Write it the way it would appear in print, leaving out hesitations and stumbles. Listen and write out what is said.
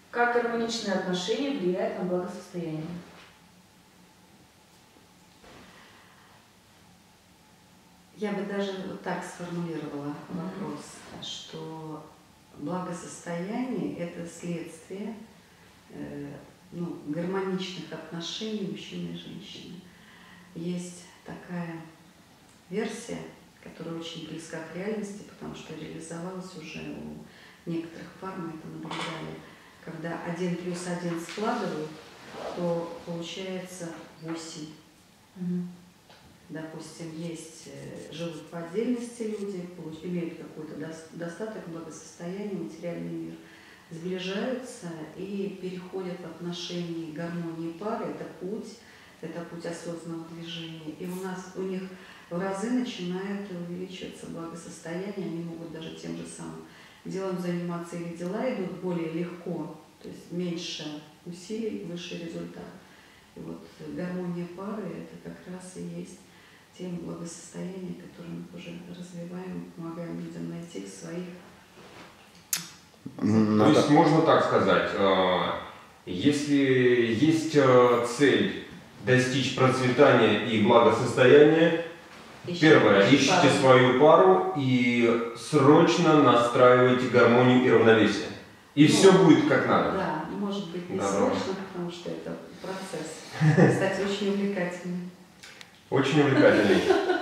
Как гармоничные отношения влияют на благосостояние? Я бы даже вот так сформулировала вопрос, что благосостояние – это следствие гармоничных отношений мужчины и женщины. Есть такая версия, которая очень близка к реальности, потому что реализовалась уже у некоторых пар, мы это наблюдали. Когда 1 плюс 1 складывают, то получается 8. Допустим, живут по отдельности люди, имеют какой-то достаток, благосостояние, материальный мир, сближаются и переходят в отношении гармонии пары. Это путь осознанного движения. И у них в разы начинает увеличиваться благосостояние, они могут даже тем же самым делом заниматься, или дела идут более легко, то есть меньше усилий, выше результат. И вот гармония пары – это как раз и есть тема благосостояния, которую мы уже развиваем, помогаем людям найти в своих. То есть можно так сказать, если есть цель достичь процветания и благосостояния, первое, ищите свою пару и срочно настраивайте гармонию и равновесие. И все будет как надо. Да, может быть не срочно, потому что это процесс. Кстати, очень увлекательный. Очень увлекательный.